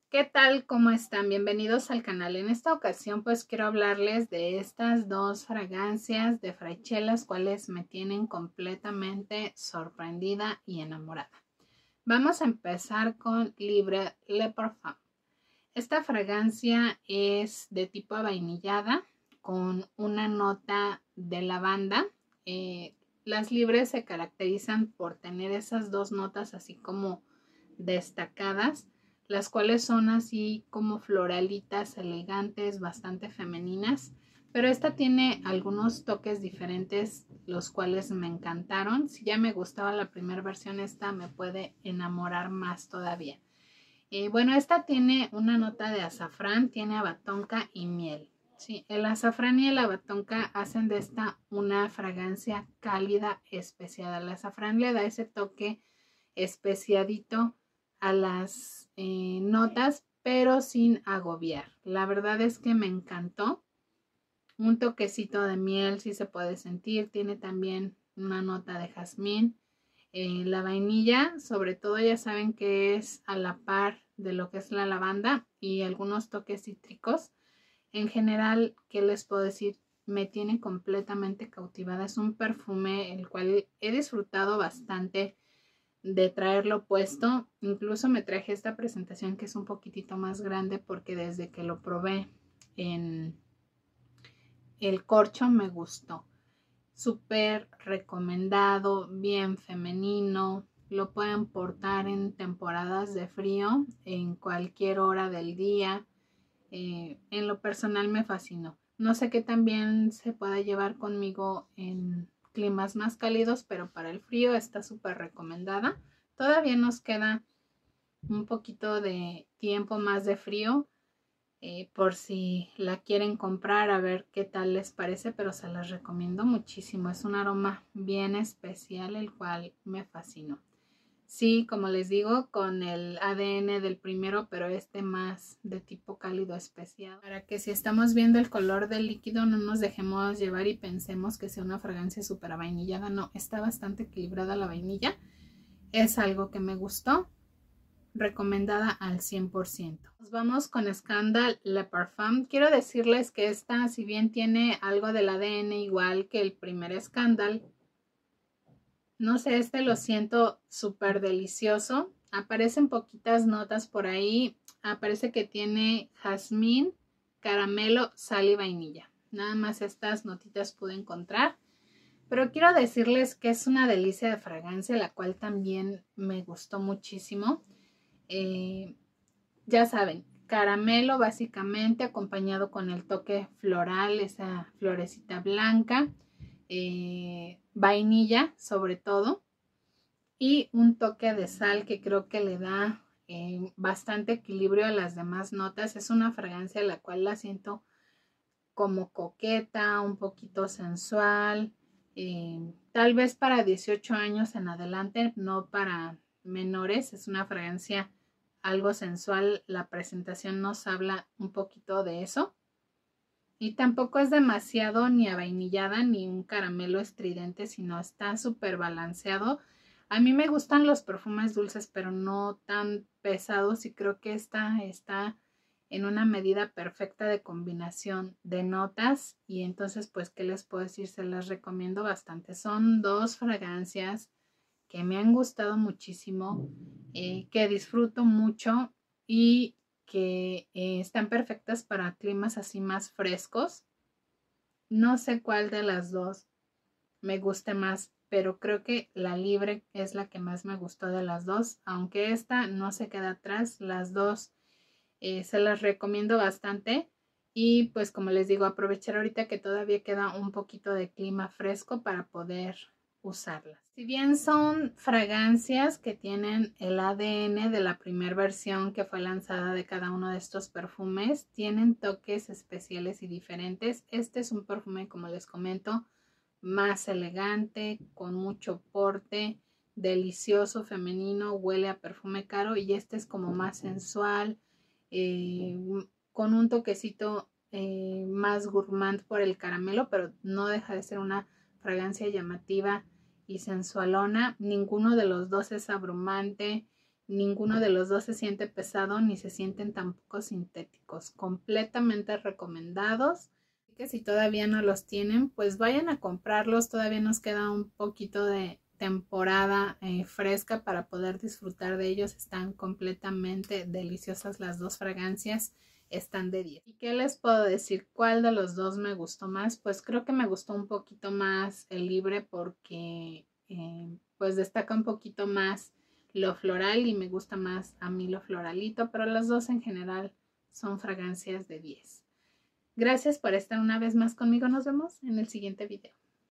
¿Qué tal? ¿Cómo están? Bienvenidos al canal. En esta ocasión pues quiero hablarles de estas dos fragancias de Fraiche, las cuales me tienen completamente sorprendida y enamorada. Vamos a empezar con Libre Le Parfum. Esta fragancia es de tipo vainillada con una nota de lavanda. Las Libres se caracterizan por tener esas dos notas así como destacadas, las cuales son así como floralitas elegantes, bastante femeninas, pero esta tiene algunos toques diferentes, los cuales me encantaron. Si ya me gustaba la primera versión, esta me puede enamorar más todavía. Bueno, esta tiene una nota de azafrán, tiene abatonca y miel. Sí, el azafrán y el abatonca hacen de esta una fragancia cálida, especiada. El azafrán le da ese toque especiadito a las notas, pero sin agobiar. La verdad es que me encantó. Un toquecito de miel sí se puede sentir. Tiene también una nota de jazmín. La vainilla, sobre todo, ya saben que es a la par de lo que es la lavanda y algunos toques cítricos. En general, ¿qué les puedo decir? Me tiene completamente cautivada. Es un perfume el cual he disfrutado bastante de traerlo puesto. Incluso me traje esta presentación que es un poquitito más grande porque desde que lo probé en el corcho me gustó. Súper recomendado, bien femenino. Lo pueden portar en temporadas de frío, en cualquier hora del día. En lo personal me fascinó. No sé qué también se pueda llevar conmigo en climas más cálidos, pero para el frío está súper recomendada. Todavía nos queda un poquito de tiempo más de frío, por si la quieren comprar, a ver qué tal les parece, pero se las recomiendo muchísimo. Es un aroma bien especial, el cual me fascinó. Sí, como les digo, con el ADN del primero, pero este más de tipo cálido especial. Para que si estamos viendo el color del líquido no nos dejemos llevar y pensemos que sea una fragancia súper vainillada. No, está bastante equilibrada la vainilla. Es algo que me gustó. Recomendada al 100%. Nos vamos con Scandal Le Parfum. Quiero decirles que esta, si bien tiene algo del ADN igual que el primer Scandal, no sé, este lo siento súper delicioso. Aparecen poquitas notas por ahí. Aparece que tiene jazmín, caramelo, sal y vainilla. Nada más estas notitas pude encontrar. Pero quiero decirles que es una delicia de fragancia, la cual también me gustó muchísimo. Ya saben, caramelo básicamente acompañado con el toque floral, esa florecita blanca, vainilla sobre todo, y un toque de sal que creo que le da bastante equilibrio a las demás notas. Es una fragancia la cual la siento como coqueta, un poquito sensual, tal vez para 18 años en adelante, no para menores. Es una fragancia algo sensual. La presentación nos habla un poquito de eso. Y tampoco es demasiado ni avainillada ni un caramelo estridente, sino está súper balanceado. A mí me gustan los perfumes dulces, pero no tan pesados, y creo que esta está en una medida perfecta de combinación de notas. Y entonces, pues, ¿qué les puedo decir? Se las recomiendo bastante. Son dos fragancias que me han gustado muchísimo, que disfruto mucho y que están perfectas para climas así más frescos. No sé cuál de las dos me guste más, pero creo que la Libre es la que más me gustó de las dos, aunque esta no se queda atrás. Las dos se las recomiendo bastante. Y pues como les digo, aprovechar ahorita que todavía queda un poquito de clima fresco para poder usarlas. Si bien son fragancias que tienen el ADN de la primera versión que fue lanzada de cada uno de estos perfumes, tienen toques especiales y diferentes. Este es un perfume, como les comento, más elegante, con mucho porte, delicioso, femenino, huele a perfume caro, y este es como más sensual, eh, con un toquecito más gourmand por el caramelo, pero no deja de ser una fragancia llamativa y sensualona. Ninguno de los dos es abrumante Ninguno de los dos se siente pesado ni se sienten tampoco sintéticos. Completamente recomendados. Que si todavía no los tienen, pues vayan a comprarlos. Todavía nos queda un poquito de temporada fresca para poder disfrutar de ellos. Están completamente deliciosas las dos fragancias. Están de 10. ¿Y qué les puedo decir? ¿Cuál de los dos me gustó más? Pues creo que me gustó un poquito más el Libre porque pues destaca un poquito más lo floral y me gusta más a mí lo floralito, pero las dos en general son fragancias de 10. Gracias por estar una vez más conmigo. Nos vemos en el siguiente video.